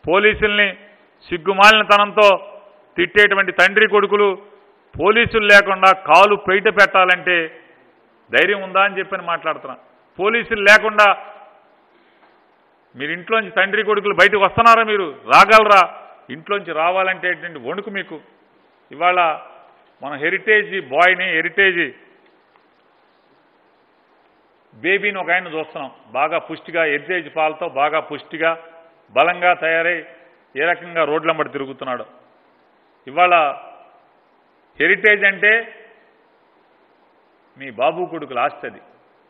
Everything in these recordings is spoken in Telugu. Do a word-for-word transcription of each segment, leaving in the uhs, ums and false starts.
పోలీసుల్ని సిగ్గుమాలిన తనంతో తిట్టేటువంటి తండ్రి కొడుకులు పోలీసులు లేకుండా కాలు బయట పెట్టాలంటే ధైర్యం ఉందా అని చెప్పని మాట్లాడుతున్నా. పోలీసులు లేకుండా మీరు ఇంట్లోంచి తండ్రి కొడుకులు బయటకు వస్తున్నారా? మీరు రాగలరా? ఇంట్లోంచి రావాలంటే ఏంటంటే వణుకు మీకు. ఇవాళ మన హెరిటేజ్ బాయ్ని, హెరిటేజ్ బేబీని ఒక ఆయన చూస్తున్నాం. బాగా పుష్టిగా, హెరిటేజ్ పాలతో బాగా పుష్టిగా బలంగా తయారై ఏ రకంగా రోడ్లంబడి తిరుగుతున్నాడు. ఇవాళ హెరిటేజ్ అంటే మీ బాబు కొడుకులు ఆస్తుంది.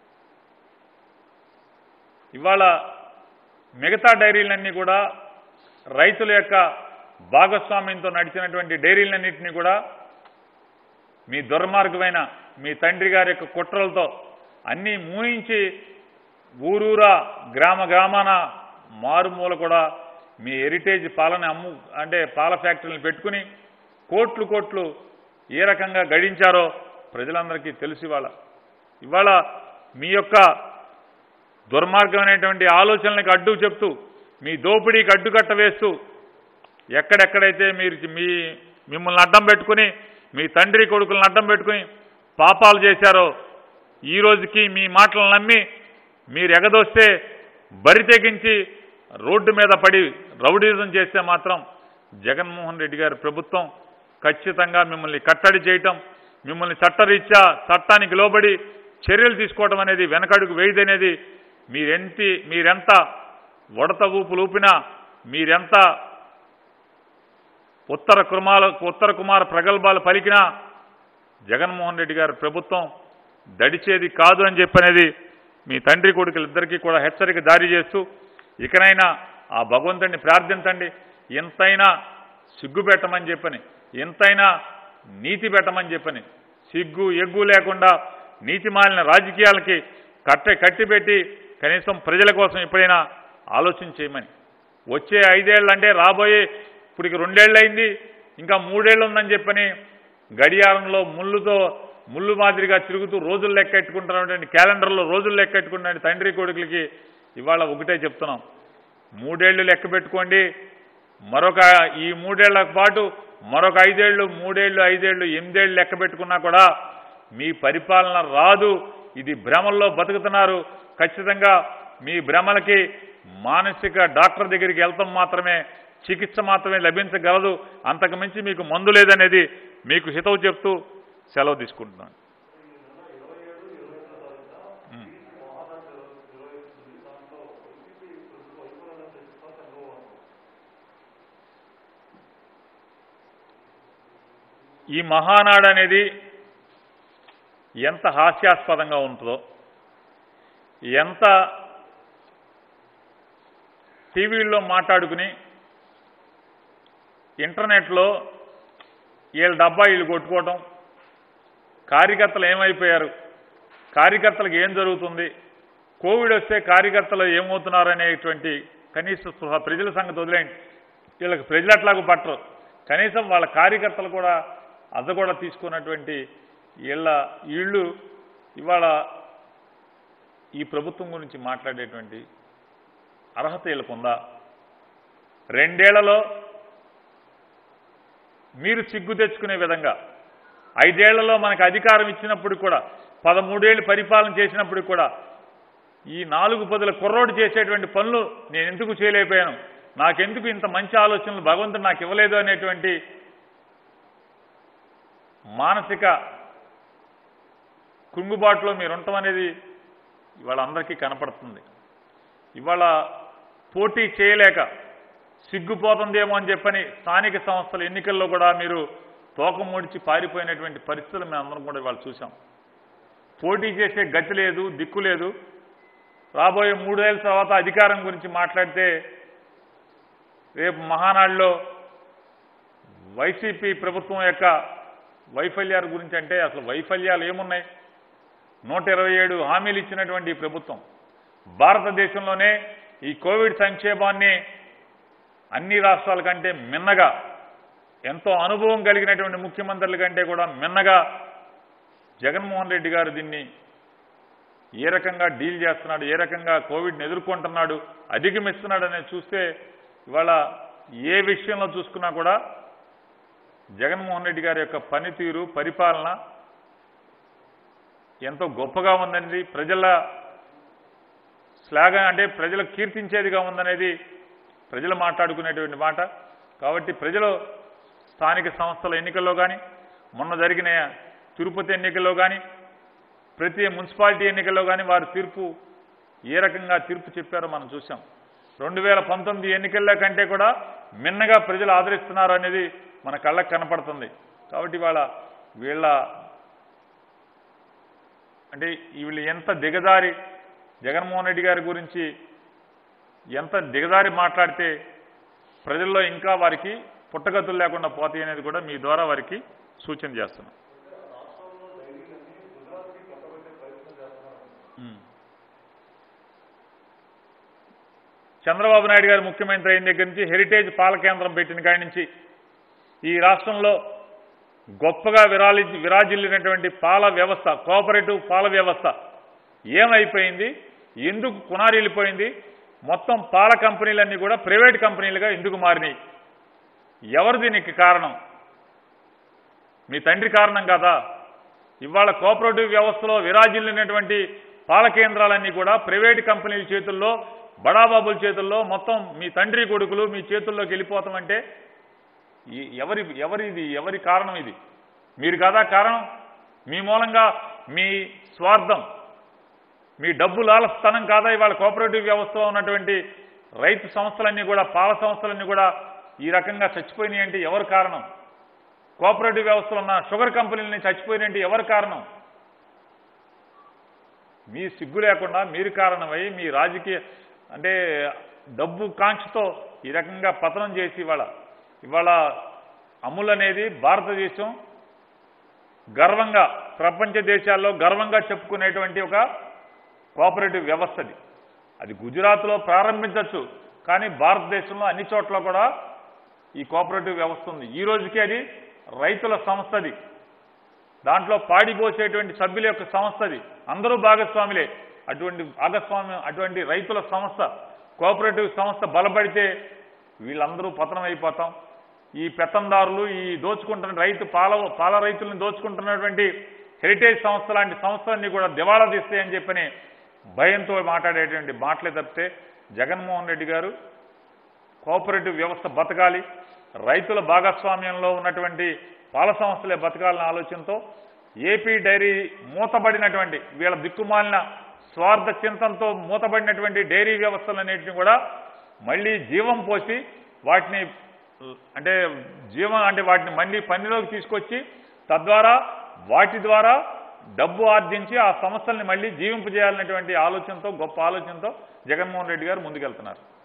ఇవాళ మిగతా డైరీలన్నీ కూడా రైతుల యొక్క భాగస్వామ్యంతో నడిచినటువంటి డైరీలన్నింటినీ కూడా మీ దుర్మార్గమైన మీ తండ్రి గారి యొక్క కుట్రలతో అన్నీ మూయించి ఊరూరా గ్రామ గ్రామాన మారుమూల కూడా మీ హెరిటేజ్ పాలన అమ్ము అంటే పాల ఫ్యాక్టరీలను పెట్టుకుని కోట్లు కోట్లు ఏ రకంగా గడించారో ప్రజలందరికీ తెలుసు. ఇవాళ ఇవాళ మీ యొక్క దుర్మార్గమైనటువంటి ఆలోచనలకు అడ్డు చెప్తూ మీ దోపిడీకి అడ్డుకట్ట వేస్తూ ఎక్కడెక్కడైతే మీరు మీ మిమ్మల్ని అడ్డం పెట్టుకుని మీ తండ్రి కొడుకులను అడ్డం పెట్టుకుని పాపాలు చేశారో ఈ రోజుకి మీ మాటలను నమ్మి మీరు ఎగదోస్తే బరి తెగించి రోడ్డు మీద పడి రౌడీజం చేస్తే మాత్రం జగన్మోహన్ రెడ్డి గారి ప్రభుత్వం ఖచ్చితంగా మిమ్మల్ని కట్టడి చేయటం, మిమ్మల్ని చట్టరీత్యా చట్టానికి లోబడి చర్యలు తీసుకోవడం అనేది వెనకడుగు వేయదనేది మీరెంత మీరెంత వడత ఊపులు ఊపినా, మీరెంత ఉత్తర కుమార ఉత్తర కుమార ప్రగల్భాలు పలికినా జగన్మోహన్ రెడ్డి గారి ప్రభుత్వం దడిచేది కాదు అని చెప్పనేది మీ తండ్రి కొడుకులిద్దరికీ కూడా హెచ్చరిక జారీ చేస్తూ ఇకనైనా ఆ భగవంతుడిని ప్రార్థించండి. ఎంతైనా సిగ్గు పెట్టమని చెప్పని, ఎంతైనా నీతి పెట్టమని చెప్పని, సిగ్గు ఎగ్గు లేకుండా నీతి మాలిన రాజకీయాలకి కట్టె కట్టిపెట్టి కనీసం ప్రజల కోసం ఎప్పుడైనా ఆలోచన చేయమని. వచ్చే ఐదేళ్ళు అంటే రాబోయే ఇప్పటికి రెండేళ్ళు అయింది, ఇంకా మూడేళ్ళు ఉందని చెప్పని గడియారంలో ముళ్ళుతో ముళ్ళు మాదిరిగా తిరుగుతూ రోజులు లెక్కెట్టుకుంటున్నటువంటి క్యాలెండర్లో రోజులు లెక్కెట్టుకున్న తండ్రి కొడుకులకి ఇవాళ ఒకటే చెప్తున్నాం, మూడేళ్లు లెక్క పెట్టుకోండి. మరొక ఈ మూడేళ్ల పాటు మరొక ఐదేళ్లు మూడేళ్లు ఐదేళ్లు ఎనిమిదేళ్లు లెక్క పెట్టుకున్నా కూడా మీ పరిపాలన రాదు. ఇది భ్రమల్లో బతుకుతున్నారు. ఖచ్చితంగా మీ భ్రమలకి మానసిక డాక్టర్ దగ్గరికి వెళ్తాం మాత్రమే చికిత్స మాత్రమే లభించగలదు, అంతకు మించి మీకు మందు లేదనేది మీకు హితవు చెప్తూ సెలవు తీసుకుంటున్నాను. ఈ మహానాడు అనేది ఎంత హాస్యాస్పదంగా ఉంటుందో, ఎంత టీవీల్లో మాట్లాడుకుని ఇంటర్నెట్లో వీళ్ళ డబ్బా వీళ్ళు కొట్టుకోవటం, కార్యకర్తలు ఏమైపోయారు, కార్యకర్తలకు ఏం జరుగుతుంది, కోవిడ్ వస్తే కార్యకర్తలు ఏమవుతున్నారు అనేటువంటి కనీస స్పృహ ప్రజల సంగతి వదిలేండి. వీళ్ళకి ప్రజలు అట్లాగూ పట్టరు, కనీసం వాళ్ళ కార్యకర్తలు కూడా అద్ద కూడా తీసుకున్నటువంటి వీళ్ళ వీళ్ళు ఇవాళ ఈ ప్రభుత్వం గురించి మాట్లాడేటువంటి అర్హత వీళ్ళకుందా? రెండేళ్లలో మీరు సిగ్గు తెచ్చుకునే విధంగా, ఐదేళ్లలో మనకు అధికారం ఇచ్చినప్పుడు కూడా, పదమూడేళ్ళు పరిపాలన చేసినప్పుడు కూడా ఈ నాలుగు పదుల కుర్రోడు చేసేటువంటి పనులు నేను ఎందుకు చేయలేకపోయాను, నాకెందుకు ఇంత మంచి ఆలోచనలు భగవంతుడు నాకు ఇవ్వలేదు అనేటువంటి మానసిక కుంగుబాటులో మీరు ఉండటం అనేది ఇవాళ అందరికీ కనపడుతుంది. ఇవాళ పోటీ చేయలేక సిగ్గుపోతుందేమో అని చెప్పని స్థానిక సంస్థల ఎన్నికల్లో కూడా మీరు తోక ముడిచి పారిపోయినటువంటి పరిస్థితులు మేము అందరం కూడా ఇవాళ చూసాం. పోటీ చేసే గతి లేదు, దిక్కు లేదు. రాబోయే మూడేళ్ల తర్వాత అధికారం గురించి మాట్లాడితే రేపు మహానాడులో వైసీపీ ప్రభుత్వం యొక్క వైఫల్యాల గురించి అంటే అసలు వైఫల్యాలు ఏమున్నాయి? నూట ఇరవై ఏడు హామీలు ఇచ్చినటువంటి ఈ ప్రభుత్వం భారతదేశంలోనే ఈ కోవిడ్ సంక్షేమాన్ని అన్ని రాష్ట్రాల కంటే మిన్నగా, ఎంతో అనుభవం కలిగినటువంటి ముఖ్యమంత్రుల కంటే కూడా మిన్నగా జగన్మోహన్ రెడ్డి గారు దీన్ని ఏ రకంగా డీల్ చేస్తున్నాడు, ఏ రకంగా కోవిడ్ని ఎదుర్కొంటున్నాడు, అధిగమిస్తున్నాడు అనేది చూస్తే ఇవాళ ఏ విషయంలో చూసుకున్నా కూడా జగన్మోహన్ రెడ్డి గారి యొక్క పనితీరు పరిపాలన ఎంతో గొప్పగా ఉందనేది ప్రజల శ్లాఘ అంటే ప్రజలు కీర్తించేదిగా ఉందనేది ప్రజలు మాట్లాడుకునేటువంటి మాట. కాబట్టి ప్రజలు స్థానిక సంస్థల ఎన్నికల్లో కానీ మొన్న జరిగిన తిరుపతి ఎన్నికల్లో కానీ ప్రతి మున్సిపాలిటీ ఎన్నికల్లో కానీ వారి తీర్పు ఏ రకంగా తీర్పు చెప్పారో మనం చూసాం. రెండు వేల పంతొమ్మిది ఎన్నికల్లో కంటే కూడా మిన్నగా ప్రజలు ఆదరిస్తున్నారు అనేది మన కళ్ళకు కనపడుతుంది. కాబట్టి వాళ్ళ వీళ్ళ అంటే వీళ్ళు ఎంత దిగజారి జగన్మోహన్ రెడ్డి గారి గురించి ఎంత దిగజారి మాట్లాడితే ప్రజల్లో ఇంకా వారికి పుట్టగతులు లేకుండా పోతాయి అనేది కూడా మీ ద్వారా వారికి సూచన చేస్తున్నాం. చంద్రబాబు నాయుడు గారు ముఖ్యమంత్రి అయిన దగ్గర నుంచి హెరిటేజ్ పాల కేంద్రం పెట్టిన కాడి నుంచి ఈ రాష్ట్రంలో గొప్పగా విరాలి విరాజిల్లినటువంటి పాల వ్యవస్థ, కోఆపరేటివ్ పాల వ్యవస్థ ఏమైపోయింది, ఎందుకు కునారిల్లిపోయింది, మొత్తం పాల కంపెనీలన్నీ కూడా ప్రైవేట్ కంపెనీలుగా ఎందుకు మారినాయి, ఎవరు దీనికి కారణం? మీ తండ్రి కారణం కాదా? ఇవాళ కోఆపరేటివ్ వ్యవస్థలో విరాజిల్లినటువంటి పాల కేంద్రాలన్నీ కూడా ప్రైవేట్ కంపెనీల చేతుల్లో, బడాబాబుల చేతుల్లో, మొత్తం మీ తండ్రి కొడుకులు మీ చేతుల్లోకి వెళ్ళిపోతామంటే ఎవరి ఎవరిది ఎవరి కారణం? ఇది మీరు కాదా కారణం? మీ మూలంగా మీ స్వార్థం, మీ డబ్బు లాలస్థానం కాదా ఇవాళ కోఆపరేటివ్ వ్యవస్థలో ఉన్నటువంటి రైతు సంస్థలన్నీ కూడా, పాల సంస్థలన్నీ కూడా ఈ రకంగా చచ్చిపోయినాయి అంటే ఎవరు కారణం? కోఆపరేటివ్ వ్యవస్థలో ఉన్న షుగర్ కంపెనీలని చచ్చిపోయినాయంటే ఎవరు కారణం? మీ సిగ్గు లేకుండా మీరు కారణమై మీ రాజకీయ అంటే డబ్బు కాంక్షతో ఈ రకంగా పతనం చేసి ఇవాళ ఇవాళ అమూల్ అనేది భారతదేశం గర్వంగా ప్రపంచ దేశాల్లో గర్వంగా చెప్పుకునేటువంటి ఒక కోఆపరేటివ్ వ్యవస్థది. అది గుజరాత్లో ప్రారంభించవచ్చు, కానీ భారతదేశంలో అన్ని చోట్ల కూడా ఈ కోఆపరేటివ్ వ్యవస్థ ఉంది. ఈ రోజుకి అది రైతుల సంస్థది, దాంట్లో పాడిపోసేటువంటి సభ్యుల యొక్క సంస్థది, అందరూ భాగస్వాములే. అటువంటి భాగస్వామ్యం అటువంటి రైతుల సంస్థ కోఆపరేటివ్ సంస్థ బలపడితే వీళ్ళందరూ పతనం అయిపోతాం. ఈ పెత్తందారులు, ఈ దోచుకుంటున్న రైతు పాల పాల రైతులను దోచుకుంటున్నటువంటి హెరిటేజ్ సంస్థ లాంటి సంస్థలన్నీ కూడా దివాళా తీస్తాయని చెప్పని భయంతో మాట్లాడేటువంటి మాటలే తప్పితే జగన్మోహన్ రెడ్డి గారు కోఆపరేటివ్ వ్యవస్థ బతకాలి, రైతుల భాగస్వామ్యంలో ఉన్నటువంటి పాల సంస్థలే బతకాలన్న ఆలోచనతో ఏపీ డైరీ మూతబడినటువంటి వీళ్ళ దిక్కుమాలిన స్వార్థ చింతనతో మూతబడినటువంటి డైరీ వ్యవస్థలన్నింటినీ కూడా మళ్ళీ జీవం పోసి వాటిని అంటే జీవం అంటే వాటిని మళ్ళీ పనిలోకి తీసుకొచ్చి తద్వారా వాటి ద్వారా డబ్బు ఆర్జించి ఆ సంస్థల్ని మళ్ళీ జీవింపజేయాలనేటువంటి ఆలోచనతో, గొప్ప ఆలోచనతో జగన్మోహన్ రెడ్డి గారు ముందుకెళ్తున్నారు.